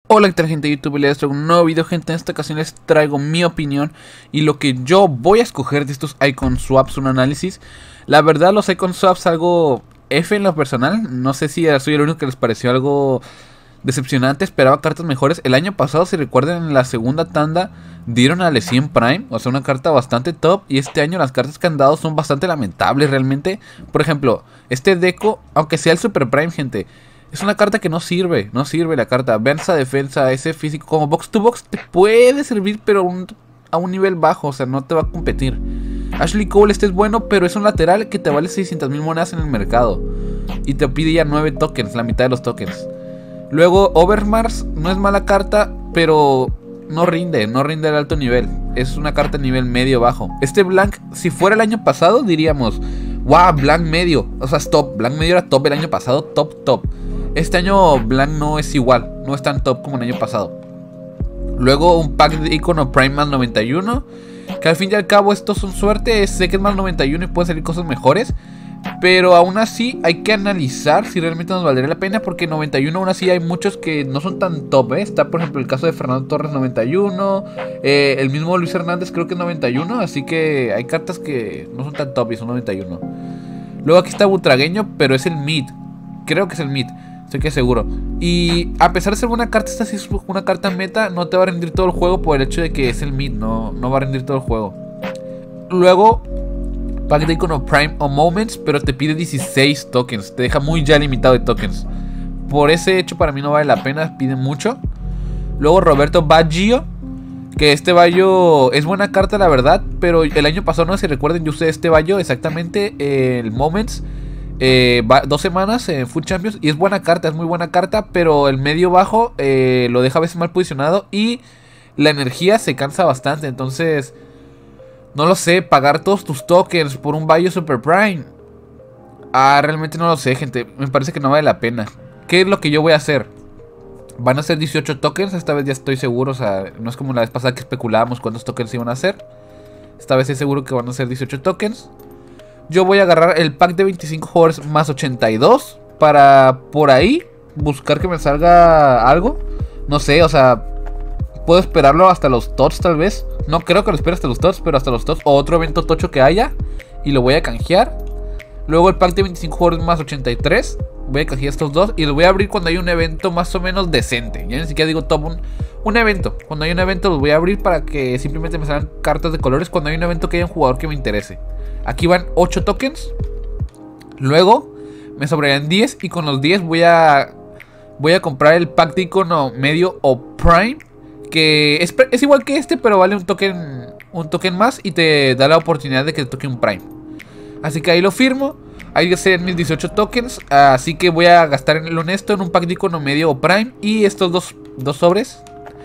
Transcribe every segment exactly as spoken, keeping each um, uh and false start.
Hola, ¿qué tal, gente de YouTube? Les traigo un nuevo video, gente. En esta ocasión les traigo mi opinión y lo que yo voy a escoger de estos icon swaps, un análisis. La verdad, los icon swaps algo F en lo personal. No sé si soy el único que les pareció algo decepcionante. Esperaba cartas mejores. El año pasado, si recuerdan, en la segunda tanda dieron a Lecien Prime, o sea, una carta bastante top. Y este año las cartas que han dado son bastante lamentables realmente. Por ejemplo, este Deco, aunque sea el Super Prime, gente, es una carta que no sirve, no sirve la carta. Vean esa defensa, ese físico como box to box te puede servir, pero un, a un nivel bajo, o sea, no te va a competir. Ashley Cole, este es bueno, pero es un lateral que te vale seiscientas mil monedas en el mercado y te pide ya nueve tokens, la mitad de los tokens. Luego Overmars no es mala carta, pero no rinde, no rinde al alto nivel. Es una carta a nivel medio bajo. Este Blank, si fuera el año pasado, diríamos, wow, Blank medio, o sea, es top. Blank medio era top el año pasado, top, top. Este año Blank no es igual, no es tan top como el año pasado. Luego un pack de icono Prime más noventa y uno, que al fin y al cabo estos son suerte. Sé que es más noventa y uno y pueden salir cosas mejores, pero aún así hay que analizar si realmente nos valdría la pena, porque noventa y uno aún así hay muchos que no son tan top, ¿eh? Está por ejemplo el caso de Fernando Torres noventa y uno, eh, el mismo Luis Hernández creo que es noventa y uno, así que hay cartas que no son tan top y son noventa y uno. Luego aquí está Butragueño, pero es el mid, creo que es el mid. Estoy que seguro. Y a pesar de ser una carta, esta sí es una carta meta. No te va a rendir todo el juego por el hecho de que es el mid. No, no va a rendir todo el juego. Luego, pack de icono Prime o Moments, pero te pide dieciséis tokens. Te deja muy ya limitado de tokens. Por ese hecho para mí no vale la pena. Pide mucho. Luego Roberto Baggio, que este Baggio es buena carta la verdad, pero el año pasado, no sé si recuerden, yo usé este Baggio exactamente, el Moments. Eh, va, dos semanas en Food Champions y es buena carta, es muy buena carta, pero el medio bajo eh, lo deja a veces mal posicionado y la energía se cansa bastante. Entonces, no lo sé, pagar todos tus tokens por un Baggio Super Prime, ah, realmente no lo sé, gente, me parece que no vale la pena. ¿Qué es lo que yo voy a hacer? Van a ser dieciocho tokens, esta vez ya estoy seguro, o sea, no es como la vez pasada que especulábamos cuántos tokens iban a hacer. Esta vez es seguro que van a ser dieciocho tokens. Yo voy a agarrar el pack de veinticinco jugadores más ochenta y dos para por ahí buscar que me salga algo. No sé, o sea, puedo esperarlo hasta los T O T S tal vez. No creo que lo espere hasta los T O T S, pero hasta los T O T S o otro evento tocho que haya. Y lo voy a canjear. Luego el pack de veinticinco jugadores más ochenta y tres. Voy a canjear estos dos y los voy a abrir cuando hay un evento más o menos decente. Ya ni siquiera digo top, un, un evento. Cuando hay un evento los voy a abrir para que simplemente me salgan cartas de colores cuando hay un evento que haya un jugador que me interese. Aquí van ocho tokens. Luego me sobrarían diez y con los diez voy a voy a comprar el pack de icono medio o Prime, que es, es igual que este, pero vale un token un token más y te da la oportunidad de que te toque un Prime. Así que ahí lo firmo. Ahí serían mis dieciocho tokens. Así que voy a gastar en lo honesto en un pack de icono medio o Prime y estos dos, dos sobres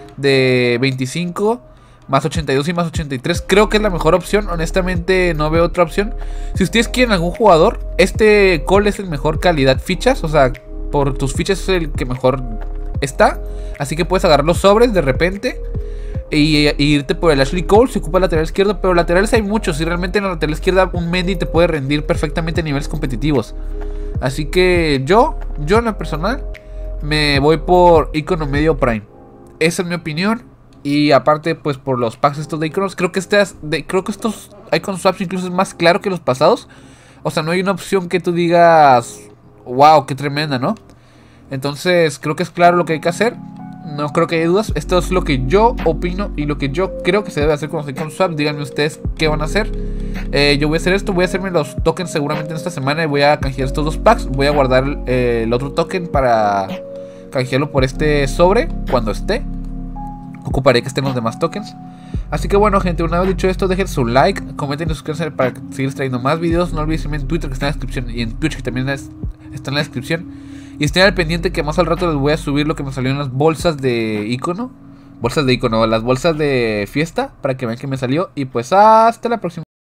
de veinticinco más ochenta y dos y más ochenta y tres. Creo que es la mejor opción. Honestamente no veo otra opción. Si ustedes quieren algún jugador, este Cole es el mejor calidad fichas. O sea, por tus fichas es el que mejor está. Así que puedes agarrar los sobres de repente y, y irte por el Ashley Cole si ocupa el lateral izquierdo. Pero laterales hay muchos y realmente en la lateral izquierda un Mendy te puede rendir perfectamente a niveles competitivos. Así que yo, yo en lo personal me voy por icono medio Prime. Esa es mi opinión. Y aparte, pues por los packs estos de iconos, creo que estas de, creo que estos icon swaps incluso es más claro que los pasados. O sea, no hay una opción que tú digas, wow, qué tremenda, ¿no? Entonces, creo que es claro lo que hay que hacer. No creo que haya dudas. Esto es lo que yo opino y lo que yo creo que se debe hacer con los icon swaps. Díganme ustedes qué van a hacer. Eh, yo voy a hacer esto, voy a hacerme los tokens seguramente en esta semana y voy a canjear estos dos packs. Voy a guardar eh, el otro token para canjearlo por este sobre cuando esté. Ocuparé que estén los demás tokens. Así que bueno, gente, una vez dicho esto, dejen su like, comenten y suscríbanse para seguir trayendo más videos. No olviden seguirme en Twitter, que está en la descripción, y en Twitch, que también es, está en la descripción. Y estén al pendiente que más al rato les voy a subir lo que me salió en las bolsas de icono. Bolsas de icono, las bolsas de fiesta, para que vean que me salió. Y pues hasta la próxima.